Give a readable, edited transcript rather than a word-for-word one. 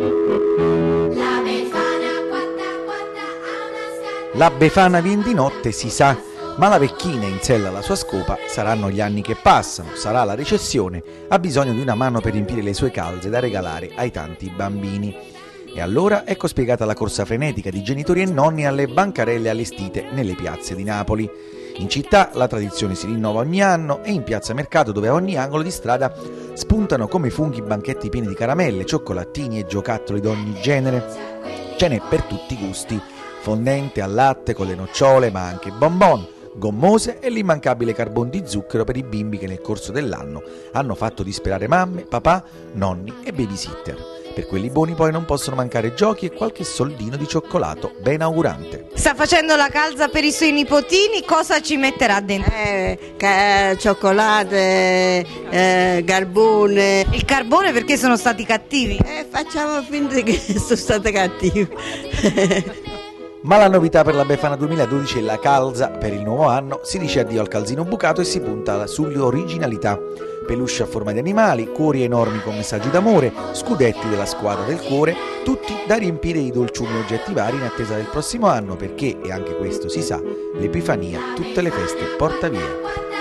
La Befana vien di notte si sa, ma la vecchina in sella alla sua scopa saranno gli anni che passano, sarà la recessione, ha bisogno di una mano per riempire le sue calze da regalare ai tanti bambini. E allora ecco spiegata la corsa frenetica di genitori e nonni alle bancarelle allestite nelle piazze di Napoli. In città la tradizione si rinnova ogni anno e in piazza Mercato, dove a ogni angolo di strada spuntano come funghi banchetti pieni di caramelle, cioccolatini e giocattoli d'ogni genere. Ce n'è per tutti i gusti, fondente al latte con le nocciole, ma anche bonbon, gommose e l'immancabile carbon di zucchero per i bimbi che nel corso dell'anno hanno fatto disperare mamme, papà, nonni e babysitter. Per quelli buoni poi non possono mancare giochi e qualche soldino di cioccolato ben augurante. Sta facendo la calza per i suoi nipotini, cosa ci metterà dentro? Cioccolato, carbone. Il carbone perché sono stati cattivi? Facciamo finta che sono state cattive. Ma la novità per la Befana 2012 è la calza. Per il nuovo anno si dice addio al calzino bucato e si punta sulle originalità. Peluche a forma di animali, cuori enormi con messaggi d'amore, scudetti della squadra del cuore, tutti da riempire di dolciumi e oggetti vari in attesa del prossimo anno perché, e anche questo si sa, l'Epifania tutte le feste porta via.